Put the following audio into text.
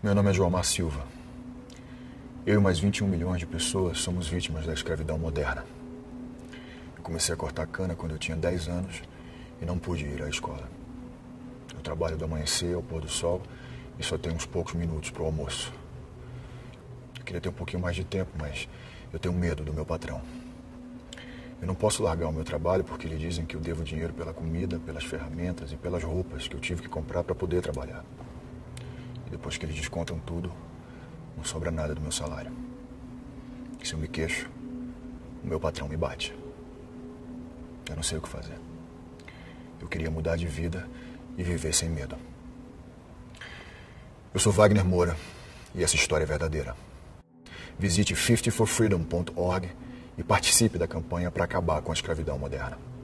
Meu nome é João Silva. Eu e mais 21 milhões de pessoas somos vítimas da escravidão moderna. Eu comecei a cortar cana quando eu tinha 10 anos e não pude ir à escola. Eu trabalho do amanhecer ao pôr do sol e só tenho uns poucos minutos para o almoço. Eu queria ter um pouquinho mais de tempo, mas eu tenho medo do meu patrão. Eu não posso largar o meu trabalho porque lhe dizem que eu devo dinheiro pela comida, pelas ferramentas e pelas roupas que eu tive que comprar para poder trabalhar. E depois que eles descontam tudo, não sobra nada do meu salário. E se eu me queixo, o meu patrão me bate. Eu não sei o que fazer. Eu queria mudar de vida e viver sem medo. Eu sou Wagner Moura e essa história é verdadeira. Visite 50forfreedom.org e participe da campanha para acabar com a escravidão moderna.